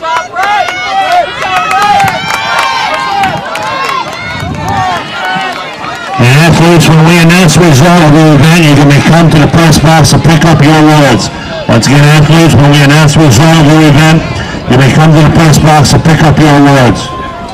And athletes, when we announce the result of the event, you may come to the press box to pick up your awards. Once again, athletes, when we announce the result of the event, you may come to the press box to pick up your awards.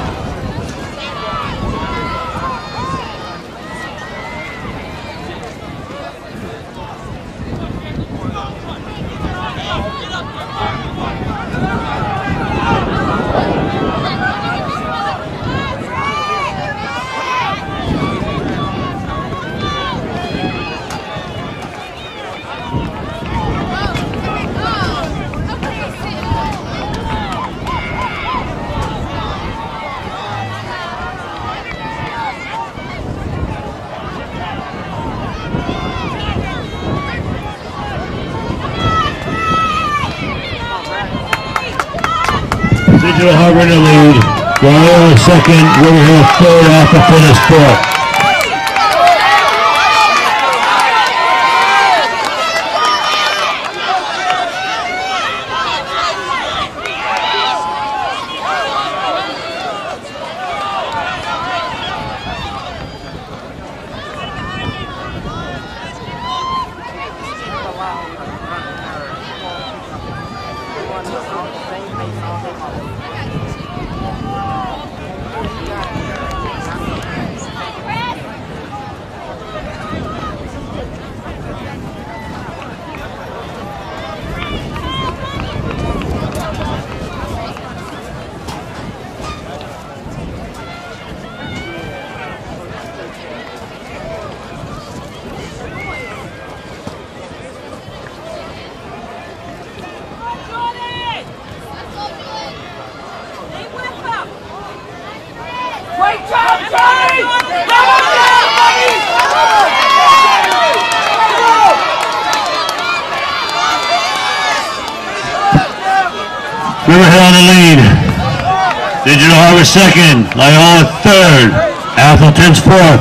Digital Harbor in the lead. Royal second, Riverhill third, Alpha Fitness fourth. Riverhill in the lead. Digital Harbor second. Loyola third. Athelton's fourth.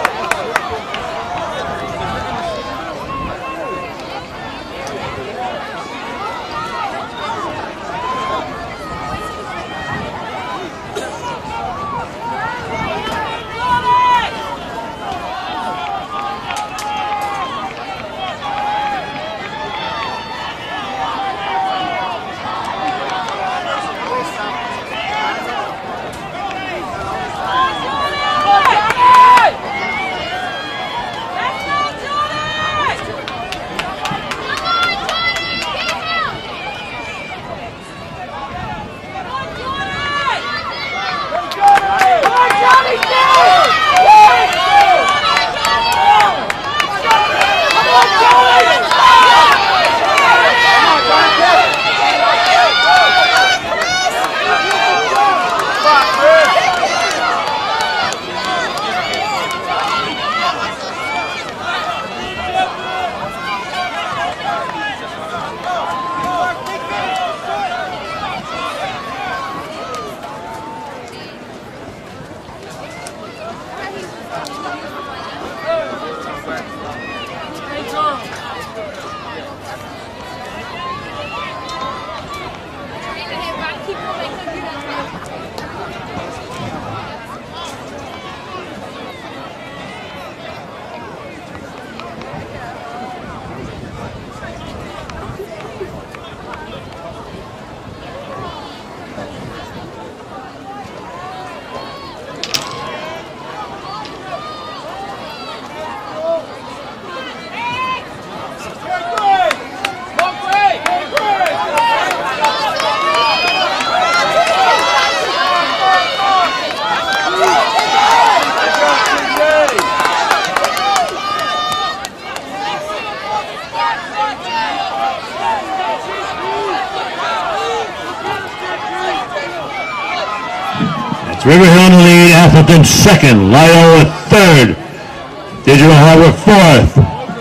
Riverhill in the lead, Atherton second, Loyola third, Digital Harbor fourth,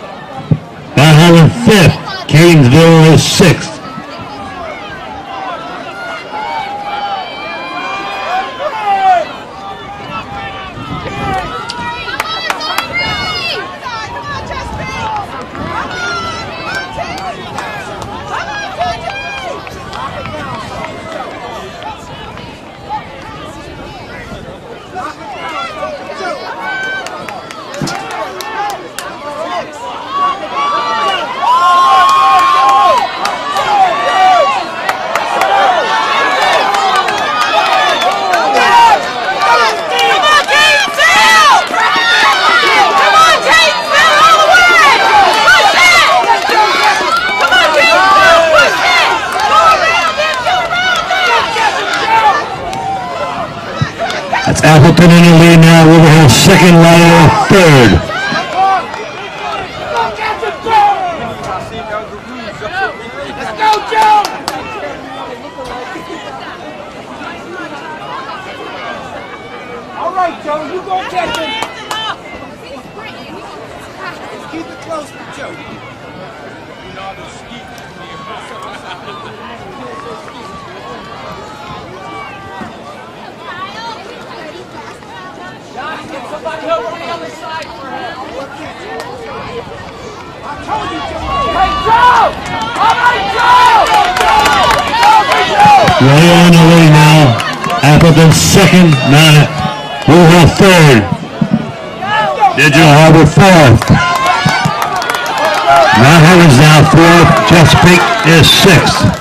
Mount Harmon fifth, Catonsville is sixth. That's Appleton in the lead now. River Hill second, Loyola third. Let's go, Joe! All right, Joe, you go catch him. Keep it close for Joe. Josh, get somebody over on the other side for him. I told you, Joe. Hey, Joe! All right, Joe! Loyola in the lead now. Appleton second, River Hill third. Digital Harbor fourth. Mount Heaven's now fourth. Chesapeake is sixth.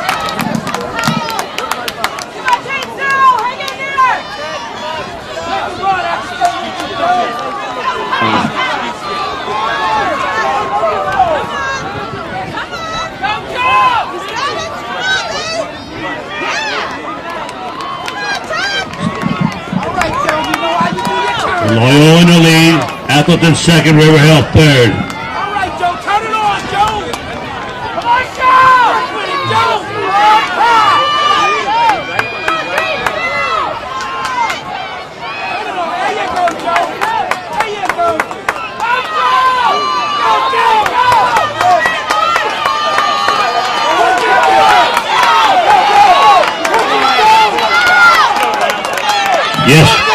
Loyola in the lead. Appleton second, River Hill third. All right, Joe, turn it on, Joe. Come on, Joe. With it, Joe. There you go, Joe. There you go. Go, Joe. Go, Joe. Yes.